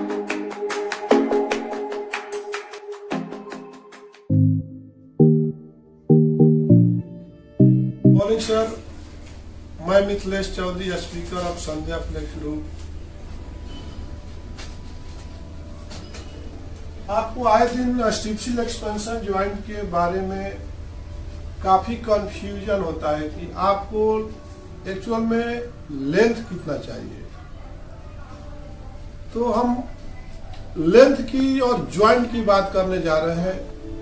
Morning sir, मैं Mithilesh Chaudhary, speaker of Sandhya flex group. आपको आए दिन स्ट्रिप एक्सपेंशन ज्वाइंट के बारे में काफी कंफ्यूजन होता है कि आपको एक्चुअल में लेंथ कितना चाहिए। तो हम लेंथ की और ज्वाइंट की बात करने जा रहे हैं।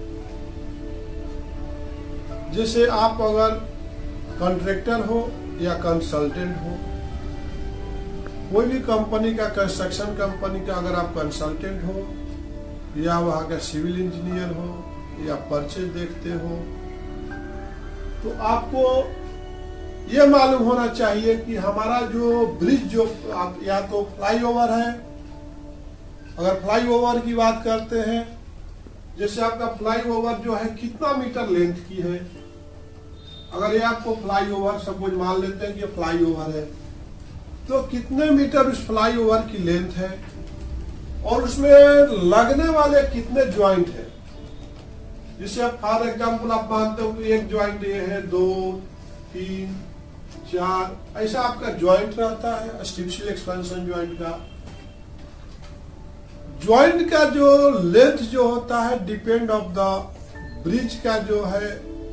जैसे आप अगर कॉन्ट्रैक्टर हो या कंसल्टेंट हो, कोई भी कंपनी का, कंस्ट्रक्शन कंपनी का अगर आप कंसल्टेंट हो या वहां का सिविल इंजीनियर हो या परचेज देखते हो, तो आपको ये मालूम होना चाहिए कि हमारा जो ब्रिज जो या तो फ्लाईओवर है, अगर फ्लाईओवर की बात करते हैं, जैसे आपका फ्लाईओवर जो है कितना मीटर लेंथ की है। अगर ये आपको फ्लाईओवर सपोज मान लेते हैं कि ये फ्लाईओवर है, तो कितने मीटर उस फ्लाईओवर की लेंथ है और उसमें लगने वाले कितने ज्वाइंट है। जिसे आप फॉर एग्जाम्पल आप मानते हो कि एक ज्वाइंट ये है, 2, 3, 4, ऐसा आपका ज्वाइंट रहता है स्ट्रिप एक्सपेंशन ज्वाइंट का। ज्वाइंट का जो लेंथ जो होता है डिपेंड ऑफ द ब्रिज का जो है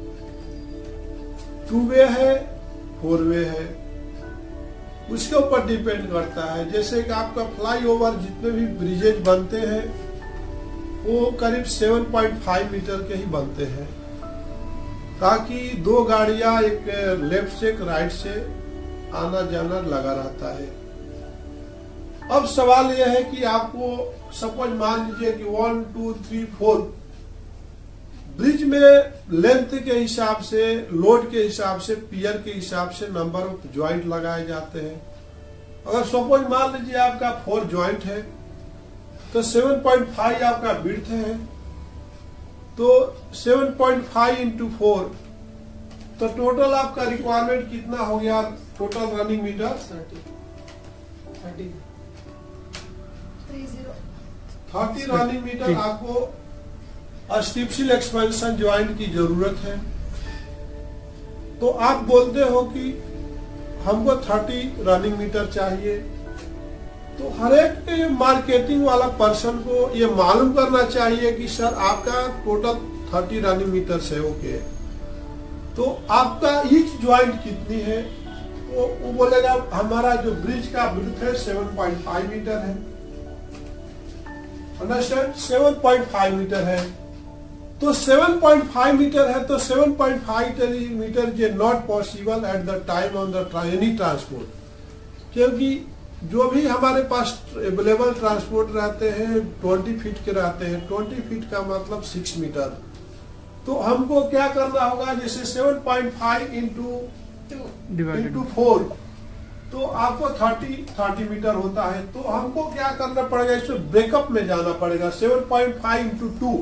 2 वे है, 4 वे है, उसके ऊपर डिपेंड करता है। जैसे कि आपका फ्लाईओवर जितने भी ब्रिजेज बनते हैं वो करीब 7.5 मीटर के ही बनते हैं, ताकि 2 गाड़ियां एक लेफ्ट से एक राइट से आना जाना लगा रहता है। अब सवाल यह है कि आपको सपोज मान लीजिए कि 1, 2, 3, 4 ब्रिज में लेंथ के हिसाब से, लोड के हिसाब से, पियर के हिसाब से नंबर ऑफ ज्वाइंट लगाए जाते हैं। अगर सपोज मान लीजिए आपका 4 ज्वाइंट है तो 7.5 आपका विड्थ है, तो 7.5 इंटू 4, तो टोटल आपका रिक्वायरमेंट कितना हो गया? Total running metre 30 running metre आपको स्ट्रिप एक्सपेंशन ज्वाइंट की जरूरत है। तो आप बोलते हो कि हमको 30 रनिंग मीटर चाहिए, तो हर एक मार्केटिंग वाला पर्सन को ये मालूम करना चाहिए कि सर आपका टोटल 30 रनिंग मीटर से ओके, तो आपका ईच ज्वाइंट कितनी है। तो वो बोलेगा हमारा जो ब्रिज का विड्थ है 7.5 मीटर है, अंडरस्टैंड, 7.5 मीटर है। तो 7.5 मीटर है, तो 7.5 मीटर जे not possible at the time on the any transport, क्योंकि जो भी हमारे पास अवेलेबल ट्रांसपोर्ट रहते हैं 20 फीट के रहते हैं। 20 फीट का मतलब 6 मीटर। तो हमको क्या करना होगा, जैसे 7.5 इंटू 4, तो आपको 30 मीटर होता है। तो हमको क्या करना पड़ेगा, इसमें ब्रेकअप में जाना पड़ेगा। 7.5 इंटू 2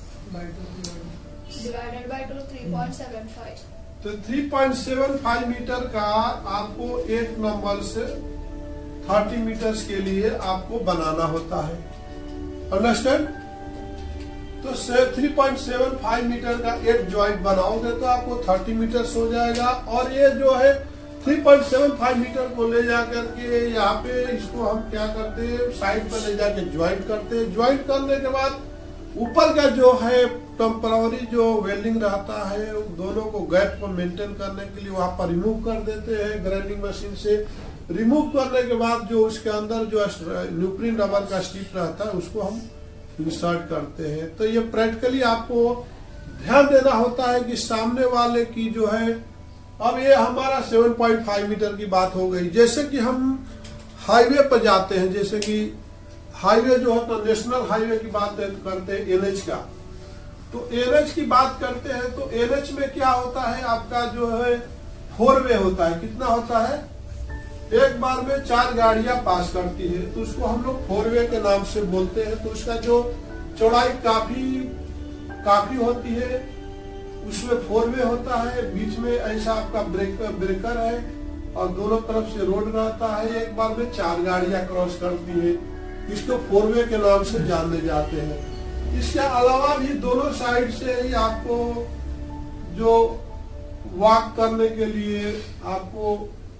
डिवाइडेड बाय 2, 3.75। तो 3.75 मीटर का आपको एक नंबर से 30 मीटर्स के लिए आपको बनाना होता है, अंडरस्टैंड। तो 3.75 मीटर का एक ज्वाइंट बनाओगे तो आपको 30 मीटर्स हो जाएगा। और ये जो है 3.75 मीटर को ले जाकर के यहाँ पे इसको हम क्या करते हैं, साइड पर ले जाके ज्वाइंट करते हैं। ज्वाइंट करने के बाद ऊपर का जो है टेम्पररी जो वेल्डिंग रहता है, दोनों को गैप को मेंटेन करने के लिए वहां पर रिमूव कर देते हैं ग्राइंडिंग मशीन से। रिमूव करने के बाद जो उसके अंदर जो न्यूप्रिन रबर का स्ट्रिप रहता है उसको हम इंसर्ट करते हैं। तो ये प्रैक्टिकली आपको ध्यान देना होता है कि सामने वाले की जो है, अब ये हमारा 7.5 मीटर की बात हो गई। जैसे कि हम हाईवे पर जाते हैं, जैसे कि हाईवे जो है तो नेशनल हाईवे की बात करते हैं, एनएच का। तो एनएच की बात करते हैं तो एनएच में क्या होता है, आपका जो है 4 वे होता है। कितना होता है, एक बार में 4 गाड़ियां पास करती है, तो उसको हम लोग 4 वे के नाम से बोलते हैं। तो उसका जो चौड़ाई काफी होती है, उसमें 4 वे होता है। बीच में ऐसा आपका ब्रेकर है और दोनों तरफ से रोड रहता है। एक बार में 4 गाड़ियां क्रॉस करती है। इसको 4 वे के नाम से जाने जाते हैं। इसके अलावा भी दोनों साइड से ही आपको जो वॉक करने के लिए आपको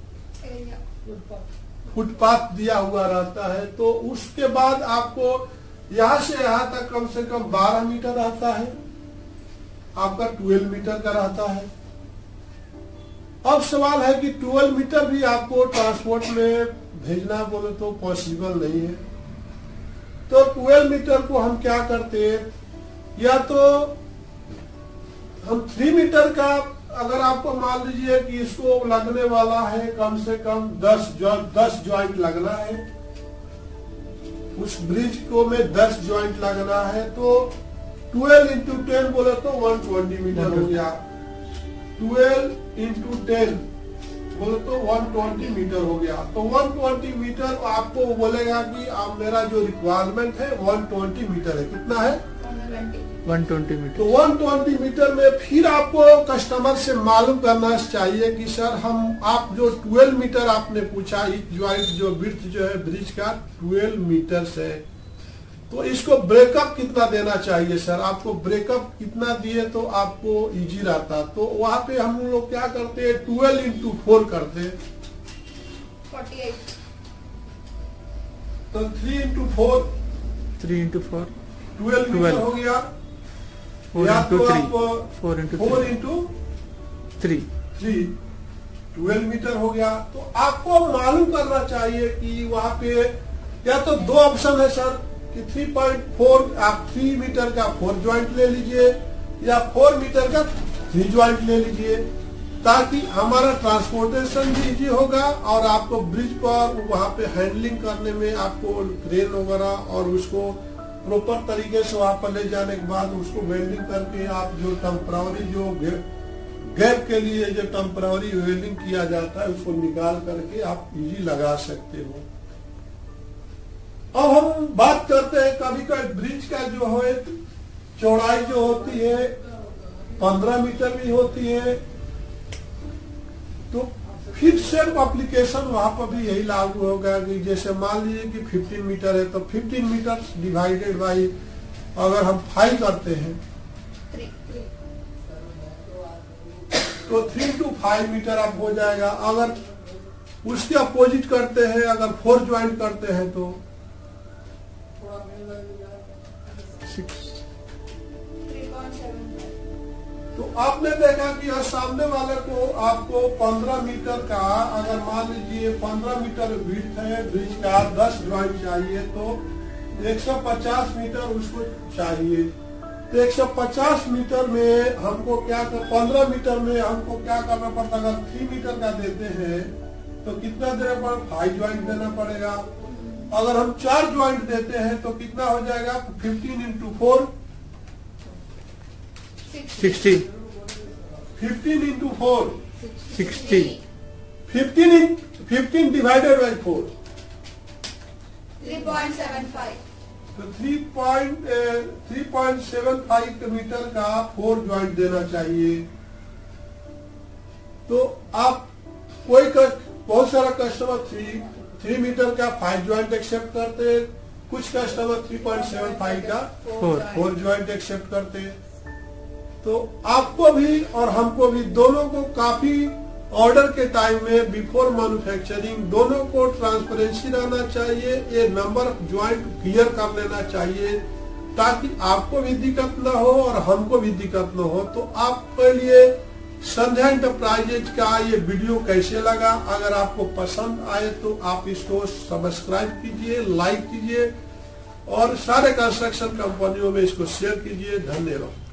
फुटपाथ दिया हुआ रहता है। तो उसके बाद आपको यहाँ से यहाँ तक कम से कम 12 मीटर रहता है, आपका 12 मीटर का रहता है। अब सवाल है कि 12 मीटर भी आपको ट्रांसपोर्ट में भेजना बोले तो पॉसिबल नहीं है। तो 12 मीटर को हम क्या करते हैं, या तो हम 3 मीटर का, अगर आपको मान लीजिए कि इसको लगने वाला है कम से कम 10 ज्वाइंट लगना है, उस ब्रिज को में 10 ज्वाइंट लगना है, तो 12 इंटू 10 बोले तो 120 मीटर हो गया। 12 इंटू 10 बोले तो 120 मीटर हो गया। तो 120 मीटर आपको बोलेगा कि आप मेरा जो रिक्वायरमेंट है 120 मीटर है। कितना है? 120 मीटर। तो 120 मीटर में फिर आपको कस्टमर से मालूम करना चाहिए कि सर आप जो 12 मीटर आपने पूछा, इस ज्वाइंट जो विड्थ जो है ब्रिज का 12 मीटर है, तो इसको ब्रेकअप कितना देना चाहिए सर? आपको ब्रेकअप कितना दिए तो आपको इजी रहता। तो वहां पे हम लोग क्या करते हैं, 12 इंटू 4 करते हैं, 48। तो 3 इंटू 4 12 मीटर हो गया। 4 या इंटू तो 3 आप 4 इंटू 3 12 मीटर हो गया। तो आपको मालूम करना चाहिए कि वहां पे या तो 2 ऑप्शन है सर कि 3.4 आप 3 मीटर का 4 ज्वाइंट ले लीजिए, या 4 मीटर का 3 ज्वाइंट ले लीजिए, ताकि हमारा ट्रांसपोर्टेशन भी इजी होगा और आपको ब्रिज पर वहां पे हैंडलिंग करने में आपको क्रेन वगैरह और उसको प्रॉपर तरीके से वहां पर ले जाने के बाद उसको वेल्डिंग करके आप जो टेम्पररी जो गैप के लिए जो टेम्पररी वेल्डिंग किया जाता है उसको निकाल करके आप इजी लगा सकते हो। अब हम बात करते हैं, कभी कभी ब्रिज का जो है चौड़ाई जो होती है 15 मीटर भी होती है, तो फिर सेल्फ एप्लीकेशन वहां पर भी यही लागू होगा कि जैसे मान लीजिए कि 15 मीटर है तो 15 मीटर डिवाइडेड बाई अगर हम 5 करते हैं तो 3 to 5 मीटर आप हो जाएगा। अगर उसके अपोजिट करते हैं, अगर 4 ज्वाइंट करते हैं तो 3.75। तो आपने देखा कि यह सामने वाले को आपको 15 मीटर का, अगर मान लीजिए 15 मीटर विड्थ है ब्रिज का, 10 ज्वाइंट चाहिए तो 150 मीटर उसको चाहिए। तो 150 मीटर में हमको क्या कर, 15 मीटर में हमको क्या करना पड़ता, अगर 3 मीटर का देते हैं तो कितना देना पड़ेगा, 5 ज्वाइंट देना पड़ेगा। अगर हम 4 ज्वाइंट देते हैं तो कितना हो जाएगा, 15 इंटू 4 60 15 इंटू 4 60 15 डिवाइडेड बाई 4 3.75। तो 3.75 मीटर का 4 ज्वाइंट देना चाहिए। तो आप बहुत सारा कस्टमर 3 मीटर का 5 ज्वाइंट एक्सेप्ट करते हैं, कुछ कस्टमर 3.75 का 4 ज्वाइंट एक्सेप्ट करते हैं। तो आपको भी और हमको भी दोनों को काफी ऑर्डर के टाइम में बिफोर मैन्युफैक्चरिंग दोनों को ट्रांसपेरेंसी रहना चाहिए। ये नंबर ऑफ ज्वाइंट क्लियर कर लेना चाहिए ताकि आपको भी दिक्कत न हो और हमको भी दिक्कत न हो। तो आपके लिए संध्या एंटरप्राइजेज का ये वीडियो कैसे लगा? अगर आपको पसंद आए तो आप इसको सब्सक्राइब कीजिए, लाइक कीजिए और सारे कंस्ट्रक्शन कंपनियों में इसको शेयर कीजिए। धन्यवाद।